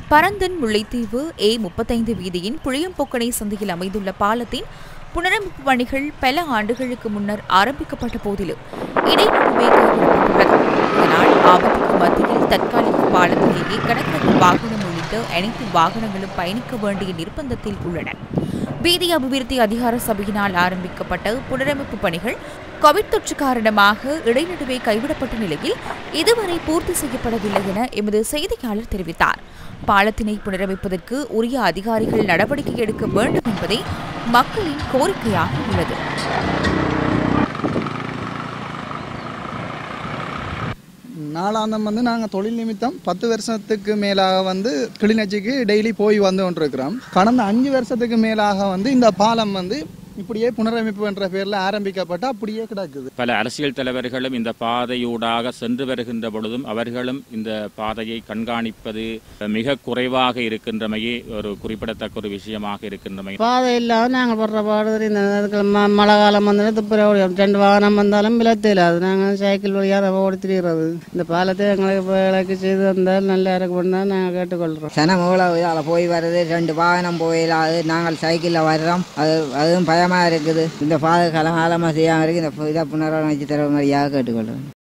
Paranthan Mullaitivu A35 வீதியின் புளியம்பொக்கனை சந்தியில் அமைந்துள்ள பாலத்தின் புனரமைப்பு பணிகள் பல ஆண்டுகளுக்கு முன்னர் ஆரம்பிக்கப்பட்ட போதிலும் இடைநடுவே கைவிடப்பட்டுள்ளது. இதனால் ஆபத்துக்கு மத்தியில் தற்காலிக பாலத்திலேயே கனரக வாகனம் உள்ளிட்ட அனைத்து வாகனங்களும் பயணிக்க வேண்டிய நிர்பந்தத்தில் உள்ளன. வீதி அபிவிருத்தி அதிகார சபையினால் ஆரம்பிக்கப்பட்ட புனரமைப்பு பணிகள் கோவிட் தொற்று காரணமாக இடைநடுவே கைவிடப்பட்ட நிலையில் இதுவரை பூர்த்தி செய்யப்படவில்லை என எமது செய்தியாளர் தெரிவித்தார். பாலத்தினை புனரமைப்பதற்கு உரிய அதிகாரிகள் நடவடிக்கை எடுக்க வேண்டும் என்பதே மக்களின் கோரிக்கையாக உள்ளது. நாளாந்தம் நாங்கள் தொழில் நிமித்தம் 10 வருஷத்துக்கு மேலாக கிளிநொச்சிக்கு டெய்லி போய் வந்து கொண்டிருக்கிறோம். கடந்த 5 வருஷத்துக்கு மேலாக இந்த பாலம் இப்படியே புனரமைப்பு என்ற பெயரில் ஆரம்பிக்கப்பட்டு அப்படியே கிடக்குது. பல அரசியல் தலைவர்களும் இந்த பாதையூடாக சென்று வருகின்ற பொழுதும் அவர்களும் இந்த பாதையை கண்காணிப்பது மிக குறைவாக இருக்கின்றமையே ஒரு குறிப்பிடத்தக்க ஒரு விஷயமாக இருக்கின்றமை. பாதை இல்லாத நாங்கள் படுற பாடு இந்த மழை காலம் வந்தாலும் 2 வாகனம் வந்தாலும் விலத்தில்லாது. நாங்கள் சைக்கிள் வழியாக ஓடி திரிகிறது. இந்த பாலத்தை எங்களுக்கு விளக்கு செய்து வந்தால் நல்லா இருக்கும் தான் நாங்கள் கேட்டுக்கொள்கிறோம். சனமூல போய் வருது, 2 வாகனம் போயிடாது. நாங்கள் சைக்கிளில் வர்றோம், அதுவும் இருக்குது. இந்த பாதை காலமாக செய்யாமல் இருக்கு. இந்த இதை புனரமைச்சு தர மாதிரியாக கேட்டுக்கொள்கிறோம்.